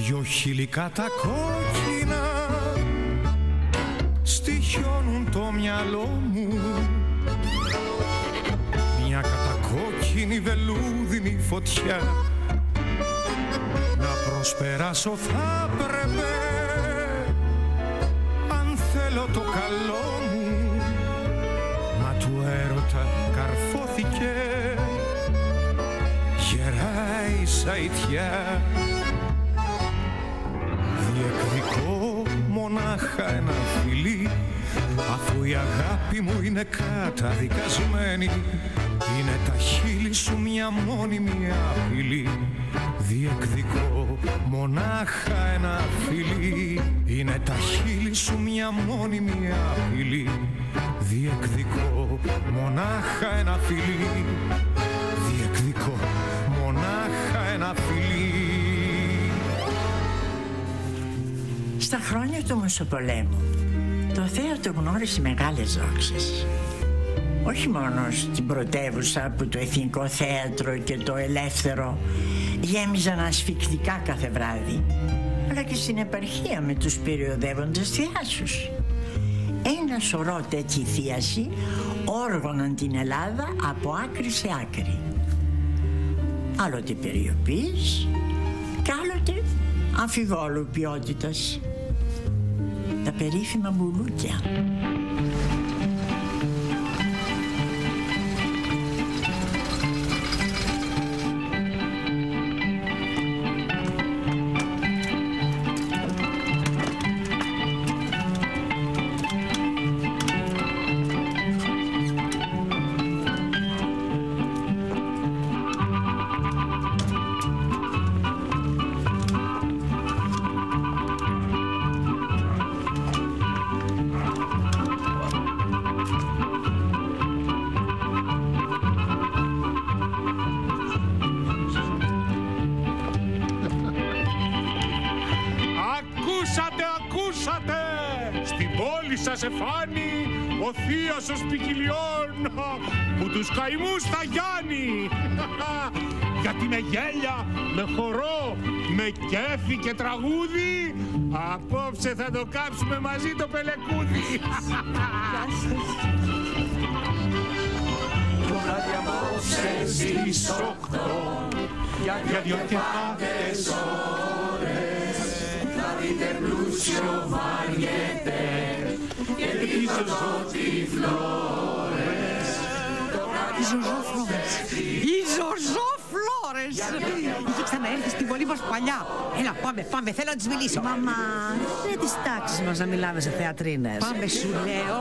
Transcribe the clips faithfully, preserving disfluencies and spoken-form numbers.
Δυο χιλικά τα κόκκινα στοιχιώνουν το μυαλό μου. Μια κατακόκκινη βελούδινη φωτιά να προσπεράσω θα πρέπει, αν θέλω το καλό μου. Μα του έρωτα καρφώθηκε γερά η σαϊτιά. Διεκδικώ μονάχα ένα φιλί, αφού η αγάπη μου είναι καταδικασμένη. Είναι τα χείλη σου μια μόνιμη απειλή. Διεκδικώ μονάχα ένα φιλί, είναι τα χείλη σου μια μόνιμη απειλή. Διεκδικώ μονάχα ένα φιλί, διεκδικώ μονάχα ένα φιλί. Στα χρόνια του Μεσοπολέμου το θέατρο γνώρισε μεγάλες δόξες. Όχι μόνο στην πρωτεύουσα που το Εθνικό Θέατρο και το Ελεύθερο γέμιζαν ασφυκτικά κάθε βράδυ, αλλά και στην επαρχία με τους περιοδεύοντες θειάσους. Ένα σωρό τέτοιοι θείασοι όργωναν την Ελλάδα από άκρη σε άκρη. Άλλοτε περιοπής και άλλοτε αμφιβόλου ποιότητας. Τα περίφημα μπουλούκια. Σε φάνει ο θείος ως ποικιλιών που τους καημούς θα γιάνει. Γιατί με γέλια, με χορό, με κέφι και τραγούδι απόψε θα το κάψουμε μαζί το πελεκούδι. Το βράδυ απόψε στις οκτώ για δυο και πάτες ώρες θα δείτε πλούσιο βαριέται και τις ζωζότυφλώρες. Η Ζωζό Φλόρες. Η Ζωζό Φλόρες. Είχε ξαναέρθει στην πόλη μας παλιά. Έλα, πάμε, πάμε, θέλω να της μιλήσω. Μαμά, δεν είναι της τάξης μας να μιλάμε σε θεατρίνες. Πάμε, σου λέω.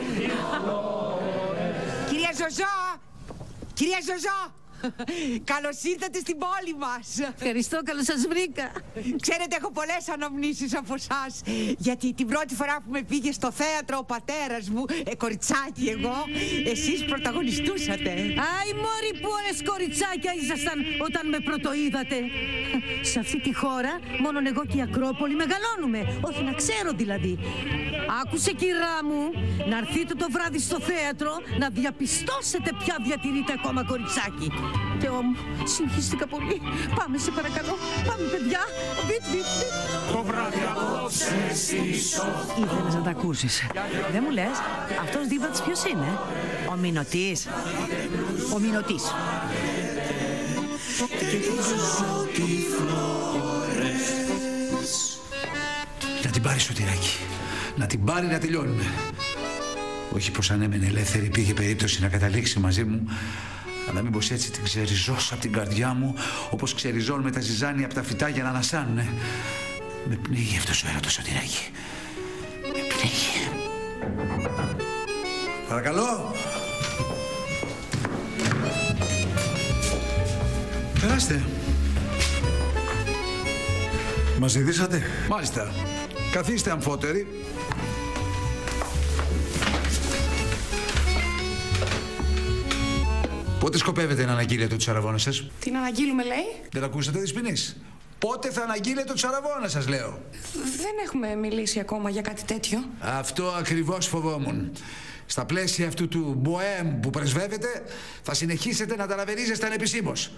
Κυρία Ζωζό! Κυρία Ζωζό! Καλώς ήρθατε στην πόλη μας. Ευχαριστώ, καλώς σας βρήκα. Ξέρετε, έχω πολλές αναμνήσεις από εσάς. Γιατί την πρώτη φορά που με πήγε στο θέατρο ο πατέρας μου, ε, κοριτσάκι εγώ, εσείς πρωταγωνιστούσατε. Άι μόρι, που όλες κοριτσάκια ήσασταν όταν με πρωτοείδατε. Σε αυτή τη χώρα μόνον εγώ και η Ακρόπολη μεγαλώνουμε. Όχι να ξέρω δηλαδή. Άκουσε, κυρά μου, να έρθετε το βράδυ στο θέατρο να διαπιστώσετε ποια διατηρείται ακόμα κοριτσάκι. Θεό μου, συγχύστηκα πολύ. Πάμε, σε παρακαλώ. Πάμε, παιδιά. Βιτ, βιτ, βιτ. Το βράδυ απόψε στις οκτώ. Ήθελες να τα ακούσεις. Δεν μου λες, αυτός δίπλα ποιος είναι? Ο Μηνωτής. Ο Μηνωτής. Και τις ζωζότυφλώρες. Να την πάρει, Σωτηράκη. Να την πάρει, να τελειώνουμε. Όχι πως αν έμενε ελεύθερη πήγε περίπτωση να καταλήξει μαζί μου, αλλά μήπως έτσι την ξεριζώσω από την καρδιά μου, όπως ξεριζώνουμε τα ζυζάνια από τα φυτά για να ανασάνουνε. Με πνίγει αυτός ο έρωτος, Σωτηράκη. Με πνίγει. Παρακαλώ. Περάστε. Μας ζητήσατε? Μάλιστα. Καθίστε αμφότεροι. Πότε σκοπεύετε να αναγγείλετε το τσαραβόνα σας? Τι να αναγγείλουμε, λέει? Δεν ακούσατε της ποινής? Πότε θα αναγγείλετε το τσαραβόνα σας, λέω? Δεν έχουμε μιλήσει ακόμα για κάτι τέτοιο. Αυτό ακριβώς φοβόμουν. Στα πλαίσια αυτού του μποέμ που πρεσβεύετε, θα συνεχίσετε να ταλαβερίζεστε ανεπισήμως.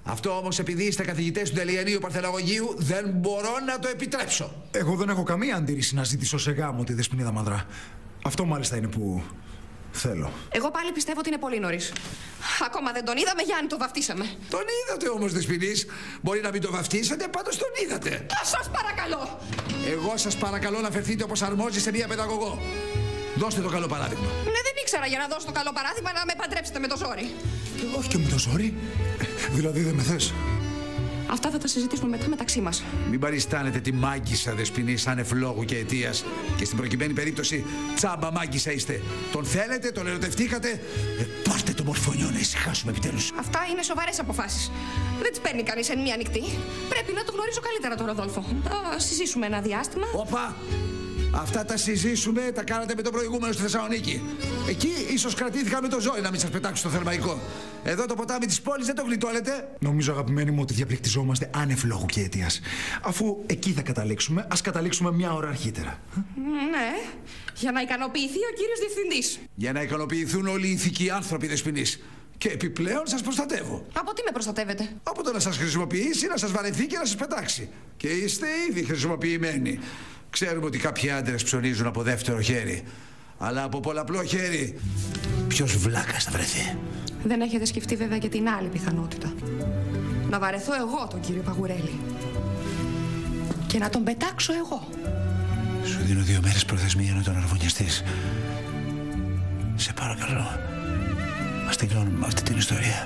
Αυτό όμως επειδή είστε καθηγητές του Τελειανίου Παρθεναγωγείου δεν μπορώ να το επιτρέψω. Εγώ δεν έχω καμία αντίρρηση να ζητήσω σε γάμο τη Δεσποινίδα Μαδρά. Αυτό μάλιστα είναι που θέλω. Εγώ πάλι πιστεύω ότι είναι πολύ νωρίς. Ακόμα δεν τον είδαμε, Γιάννη, το βαφτίσαμε. Τον είδατε όμως, Δεσποινής. Μπορεί να μην το βαφτίσατε, πάντως τον είδατε. Α, σας παρακαλώ. Εγώ σας παρακαλώ να φερθείτε όπως αρμόζει σε μία παιδαγωγό. Δώστε το καλό παράδειγμα. Ναι, δεν ήξερα για να δώσω το καλό παράδειγμα να με παντρέψετε με το ζόρι. Όχι και με το ζόρι. Δηλαδή δεν με θες. Αυτά θα τα συζητήσουμε μετά μεταξύ μας. Μην παριστάνετε τη μάγκισσα, Δεσποινής, άνευ λόγου και αιτίας. Και στην προκειμένη περίπτωση τσάμπα μάγκισσα είστε. Τον θέλετε, τον ερωτευτήκατε. Ε, πάρτε το μορφωνιό να ησυχάσουμε επιτέλους. Αυτά είναι σοβαρές αποφάσεις. Δεν τις παίρνει κανείς εν μία νυχτή. Πρέπει να το γνωρίζω καλύτερα τον Ροδόλφο. Θα συζήσουμε ένα διάστημα. Όπα! Αυτά τα συζήσουμε, τα κάνατε με τον προηγούμενο στη Θεσσαλονίκη. Εκεί ίσως κρατήθηκα με το ζόρι να μην σας πετάξω στο θερμαϊκό. Εδώ το ποτάμι της πόλης δεν το γλιτώνετε. Νομίζω, αγαπημένοι μου, ότι διαπληκτιζόμαστε άνευ λόγου και αιτίας. Αφού εκεί θα καταλήξουμε, ας καταλήξουμε μια ώρα αρχίτερα. Ναι, για να ικανοποιηθεί ο κύριος διευθυντής. Για να ικανοποιηθούν όλοι οι ηθικοί άνθρωποι, Δεσποινής. Και επιπλέον σας προστατεύω. Από τι με προστατεύετε? Από το να σας χρησιμοποιήσει, να σας βαρεθεί και να σας πετάξει. Και είστε ήδη χρησιμοποιημένοι. Ξέρουμε ότι κάποιοι άντρες ψωνίζουν από δεύτερο χέρι. Αλλά από πολλαπλό χέρι, ποιος βλάκας θα βρεθεί? Δεν έχετε σκεφτεί βέβαια και την άλλη πιθανότητα. Να βαρεθώ εγώ τον κύριο Παγουρέλη. Και να τον πετάξω εγώ. Σου δίνω δύο μέρες προθεσμία να τον αραβωνιαστείς. Σε παρακαλώ. Ας τελειώνουμε αυτή την ιστορία.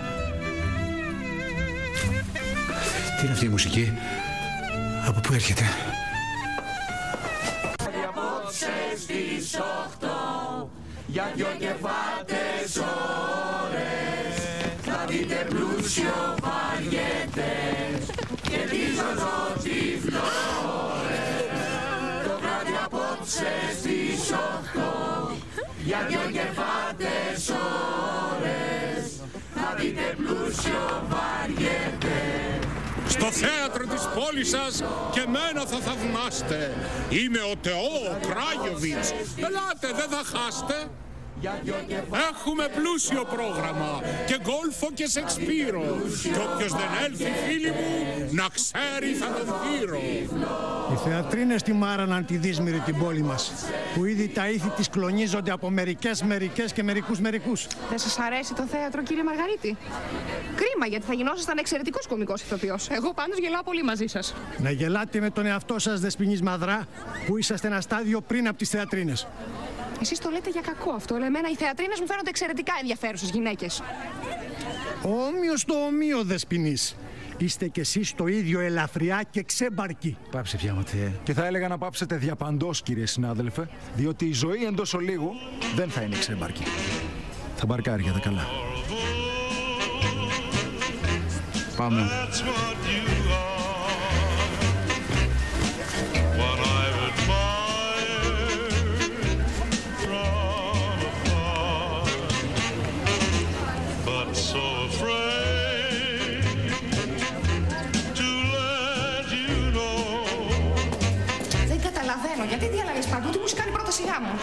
Τι είναι αυτή η μουσική? Από πού έρχεται? Στις οχτώ για δυο κεφάτες ώρες θα δείτε πλούσιο βαριέτες και τη ζωζό τη φλόρες. Το βράδυ απόψε στις οχτώ για δυο κεφάτες ώρες θα δείτε πλούσιο βαριέτες. Στο θέατρο της πόλης σας και μένα θα θαυμάστε. Είμαι ο Τεό Κράγιοβιτς. Ελάτε, δεν θα χάστε. Έχουμε πλούσιο πρόγραμμα και γκόλφο και Σεξπύρο. Και όποιος δεν έλθει, φίλοι μου, να ξέρει θα τον δείρω. Οι θεατρίνες τιμάραναν τη δύσμηρη την πόλη μας, που ήδη τα ήθη της κλονίζονται από μερικές μερικές και μερικούς μερικούς. Δεν σας αρέσει το θέατρο, κύριε Μαργαρίτη? Κρίμα, γιατί θα γινόσασταν εξαιρετικός κωμικός ηθοποιός. Εγώ πάντως γελάω πολύ μαζί σας. Να γελάτε με τον εαυτό σας, Δεσποινής Μαδρά, που είσαστε ένα στάδιο πριν από τις θεατρίνες. Εσείς το λέτε για κακό αυτό, αλλά εμένα οι θεατρίνες μου φαίνονται εξαιρετικά ενδιαφέρουσες γυναίκες. Όμοιος το ομοίο, Δεσποινής. Είστε κι εσείς το ίδιο ελαφριά και ξέμπαρκοι. Πάψε πια, Ματθαία. Και θα έλεγα να πάψετε διαπαντός, κύριε συνάδελφε, διότι η ζωή εντός ολίγου δεν θα είναι ξέμπαρκη. Θα μπαρκάρει για τα καλά. Πάμε. Γιατί διαλέγεις παντού, τι μου κάνει πρώτα σιγά μου.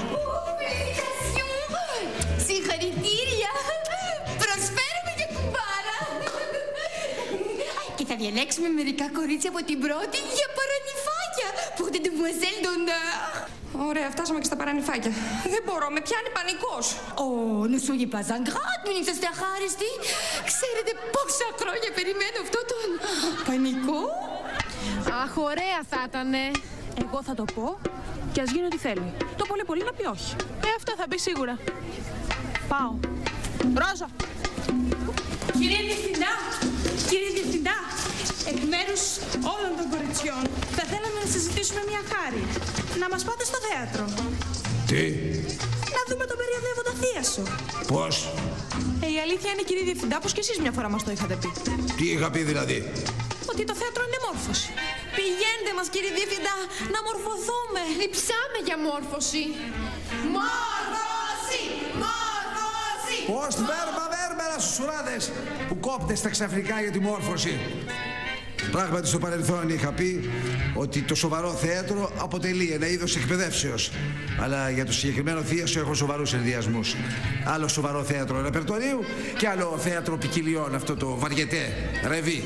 Συγχαρητήρια! Προσφέρουμε για κουμπάρα! Και θα διαλέξουμε μερικά κορίτσια από την πρώτη για παρανυφάκια pour des demoiselles d'honneur. Ωραία, φτάσαμε και στα παρανυφάκια. Δεν μπορώ, με πιάνει πανικός. Oh, ne soyez pas ingrate, μην είσαστε αχάριστοι. Ξέρετε πόσα χρόνια περιμένω αυτό τον πανικό. Αχ, ωραία θα ήτανε. Εγώ θα το πω και ας γίνει ό,τι θέλει. Το πολύ πολύ να πει όχι. Ε, αυτό θα πει σίγουρα. Πάω. Ρόζα. Κύριε Διευθυντά, κύριε Διευθυντά, εκ μέρους όλων των κοριτσιών θα θέλαμε να σας ζητήσουμε μια χάρη. Να μας πάτε στο θέατρο. Τι? Να δούμε τον περιοδεύοντα θεία σου. Πώς? Ε, η αλήθεια είναι, κύριε Διευθυντά, πως κι εσείς μια φορά μας το είχατε πει. Τι είχα πει δηλαδή? Ότι το θέατρο είναι μόρφωση. Πηγαίνετε μας, κύριε Διευθυντά, να μορφωθούμε. Λειψάμε για μόρφωση. Μόρφωση! Μόρφωση! Πώς βέρμα βέρμερα στους σουράδες που κόπτεστε ξαφνικά για τη μόρφωση. Πράγματι στο παρελθόν είχα πει ότι το σοβαρό θέατρο αποτελεί ένα είδος εκπαιδεύσεως. Αλλά για το συγκεκριμένο θίασο έχω σοβαρούς ενδιασμούς. Άλλο σοβαρό θέατρο ρεπερτορίου και άλλο θέατρο ποικιλιών, αυτό το βαριετέ, ρεβί.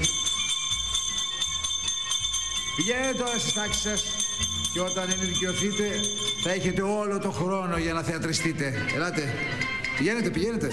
Πηγαίνετε τώρα στις τάξεις σας και όταν ενηλικιωθείτε θα έχετε όλο το χρόνο για να θεατριστείτε. Ελάτε. Πηγαίνετε, πηγαίνετε.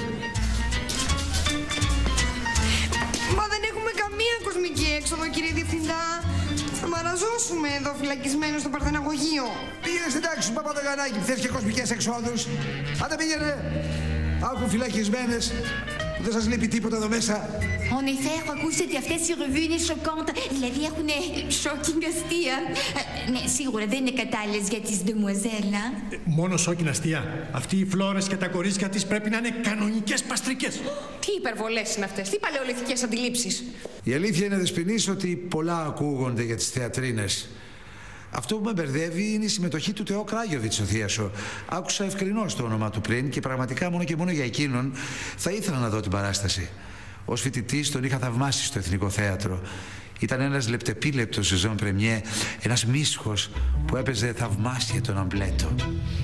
Μα δεν έχουμε καμία κοσμική έξοδο, κύριε Διευθυντά. Θα μαραζώσουμε εδώ φυλακισμένοι στο Παρθεναγωγείο. Πήγαινε στην τάξη σου, Παπαδογανάκη, θες και κοσμικές εξόδους. Άντε πήγαινε. Άκου φυλακισμένες. Δεν σας λείπει τίποτα εδώ μέσα. En effet, έχω ακούσει ότι αυτές οι ρεβού είναι σοκάντα. Δηλαδή έχουν shocking αστεία. Ναι, σίγουρα δεν είναι κατάλληλες για τις demoiselles. Μόνο shocking αστεία. Αυτοί οι φλόρες και τα κορίτσια της πρέπει να είναι κανονικές παστρικές. Τι υπερβολές είναι αυτές, τι παλαιολιθικές αντιλήψεις. Η αλήθεια είναι, Δεσποινής, ότι πολλά ακούγονται για τις θεατρίνες. Αυτό που με μπερδεύει είναι η συμμετοχή του Τεό Κράγιοβιτς στο θίασο. Άκουσα ευκρινώς το όνομα του πριν και πραγματικά μόνο και μόνο για εκείνον θα ήθελα να δω την παράσταση. Ως φοιτητής τον είχα θαυμάσει στο Εθνικό Θέατρο. Ήταν ένας λεπτεπίλεπτος σεζόν πρεμιέ, ένας μίσχος που έπαιζε θαυμάσια τον Αμπλέτο.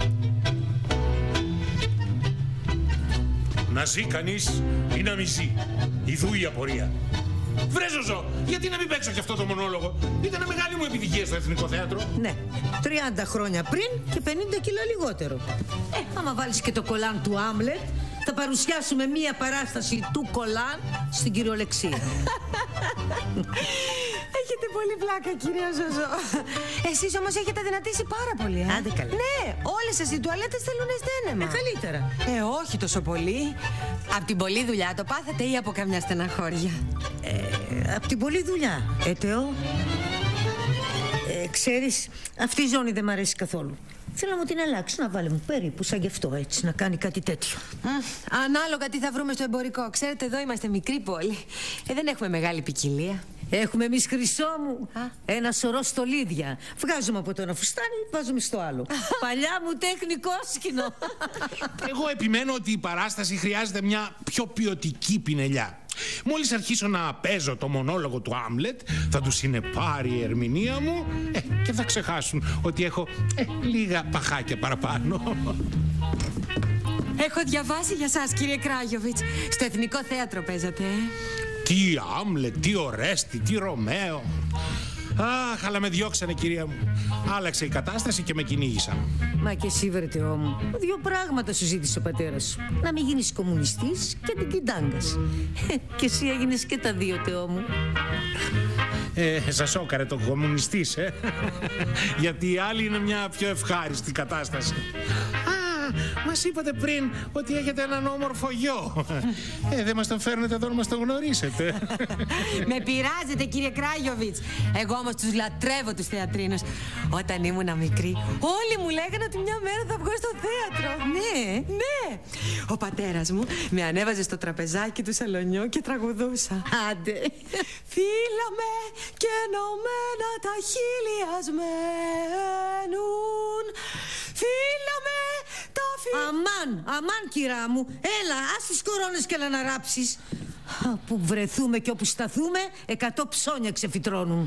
Να ζει κανείς ή να μη ζει. Ιδού η απορία. Βρε Ζωζό, γιατί να μην παίξω κι αυτό το μονόλογο. Ήταν μεγάλη μου επιτυχία στο Εθνικό Θέατρο. Ναι, τριάντα χρόνια πριν και πενήντα κιλά λιγότερο. Ε, άμα βάλεις και το κολάν του Άμλετ, θα παρουσιάσουμε μία παράσταση του κολάν στην κυριολεξία. Έχετε πολύ πλάκα, κυρία Ζωζό. Εσείς όμως έχετε δυνατήσει πάρα πολύ, ε? Άντε καλά. Ναι, όλες σας οι τουαλέτες θέλουν στένεμα. Ε, καλύτερα. Ε, όχι τόσο πολύ. Απ' την πολλή δουλειά το πάθατε ή από καμιά στεναχώρια? Ε, απ' την πολλή δουλειά. Ε, Τεό. Ε, ξέρεις, αυτή η ζώνη δεν μ' αρέσει καθόλου. Θέλω να μου την αλλάξει, να βάλει μου περίπου σαν γι' αυτό, έτσι, να κάνει κάτι τέτοιο. Mm, ανάλογα τι θα βρούμε στο εμπορικό. Ξέρετε, εδώ είμαστε μικρή πόλη. Ε, δεν έχουμε μεγάλη ποικιλία. Έχουμε εμείς, Χρυσό μου, Α. ένα σωρό στολίδια. Βγάζουμε από το ένα φουστάνι, βάζουμε στο άλλο. Παλιά μου τέχνη κόσκινο. Εγώ επιμένω ότι η παράσταση χρειάζεται μια πιο ποιοτική πινελιά. Μόλις αρχίσω να παίζω το μονόλογο του Άμλετ, θα τους συνεπάρει η ερμηνεία μου ε, και θα ξεχάσουν ότι έχω ε, λίγα παχάκια παραπάνω. Έχω διαβάσει για σας, κύριε Κράγιοβιτς. Στο Εθνικό Θέατρο παίζατε, ε? Τι Άμλετ, τι Ορέστη, τι Ρωμαίο. Αχ, αλλά με διώξανε, κυρία μου. Άλλαξε η κατάσταση και με κυνήγησαν. Μα και εσύ, βρε Τεό μου, δύο πράγματα σου ζήτησε ο πατέρας σου. Να μην γίνεις κομμουνιστής και την κοιτάγκας. Και εσύ έγινες και τα δύο, Τεό μου. Ε, σας σώκαρε το κομμουνιστής, ε. Γιατί η άλλη είναι μια πιο ευχάριστη κατάσταση. Μας είπατε πριν ότι έχετε έναν όμορφο γιο. Ε, δεν μας τον φέρνετε εδώ να μας τον γνωρίσετε. Με πειράζετε, κύριε Κράγιοβιτς. Εγώ όμως τους λατρεύω τους θεατρίνους. Όταν ήμουνα μικρή, όλοι μου λέγανε ότι μια μέρα θα βγω στο θέατρο. Ναι, ναι. Ο πατέρας μου με ανέβαζε στο τραπεζάκι του σαλονιού και τραγουδούσα. Άντε. Φύλαμε και ενωμένα τα χείλη ας μένουν. Φύλαμε τα φύλλα. Αμάν, αμάν, κυρά μου. Έλα, ας τις κορώνες και έλα να ράψεις. Που βρεθούμε και όπου σταθούμε, εκατό ψώνια ξεφυτρώνουν.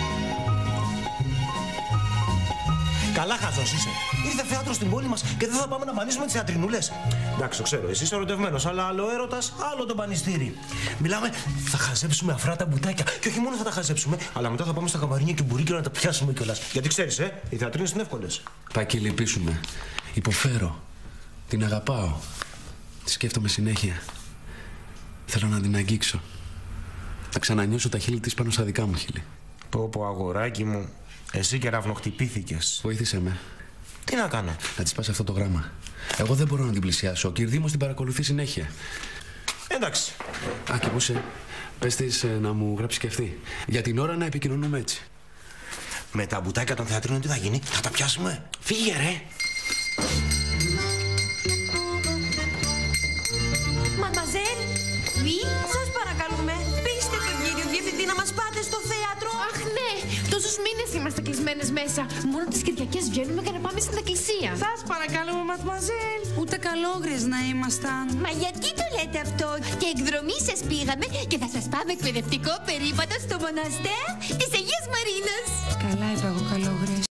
Καλά χαζός είσαι. Ήρθε θέατρο στην πόλη μας και δεν θα πάμε να μανίσουμε τις θεατρινούλες. Εντάξει, το ξέρω, εσύ είσαι ερωτευμένος, αλλά άλλο έρωτας, άλλο το πανιστήρι. Μιλάμε, θα χαζέψουμε αφρά τα μπουτάκια. Και όχι μόνο θα τα χαζέψουμε, αλλά μετά θα πάμε στα καμαρίνια και μπουρίκια να τα πιάσουμε κιόλας. Γιατί ξέρεις, ε, οι θεατρίνες είναι εύκολες. Πάκη, λυπήσουμε. Υποφέρω. Την αγαπάω. Τη σκέφτομαι συνέχεια. Θέλω να την αγγίξω. Να ξανανιώσω τα χείλη της πάνω στα δικά μου χείλη. Πω πω, αγοράκι μου. Εσύ και ραυνοχτυπήθηκες. Βοήθησε με. Τι να κάνω? Να της πας αυτό το γράμμα. Εγώ δεν μπορώ να την πλησιάσω. Ο Κυρδίμος την παρακολουθεί συνέχεια. Εντάξει. Α, και πού είσαι. Πες της ε, να μου γράψει και αυτή. Για την ώρα να επικοινωνούμε έτσι. Με τα μπουτάκια των θεατρίνων τι θα γίνει? Θα τα πιάσουμε. Φύγε ρε. Μαδμαζέλ, oui, σας παρακαλούμε, πείστε τον κύριο διευθυντή να μας πάτε στο θέατρο. Αχ ναι, τόσο μήνες είμαστε κλεισμένες μέσα. Μόνο τις Κυριακές βγαίνουμε για να πάμε στην εκκλησία. Σας παρακαλούμε, ματμαζέλ. Ούτε καλόγριες να ήμασταν. Μα γιατί το λέτε αυτό? Και εκδρομή σας πήγαμε και θα σας πάμε εκπαιδευτικό περίπατο στο μοναστέρ της Αγίας Μαρίνας. Καλά είπα εγώ καλόγρια.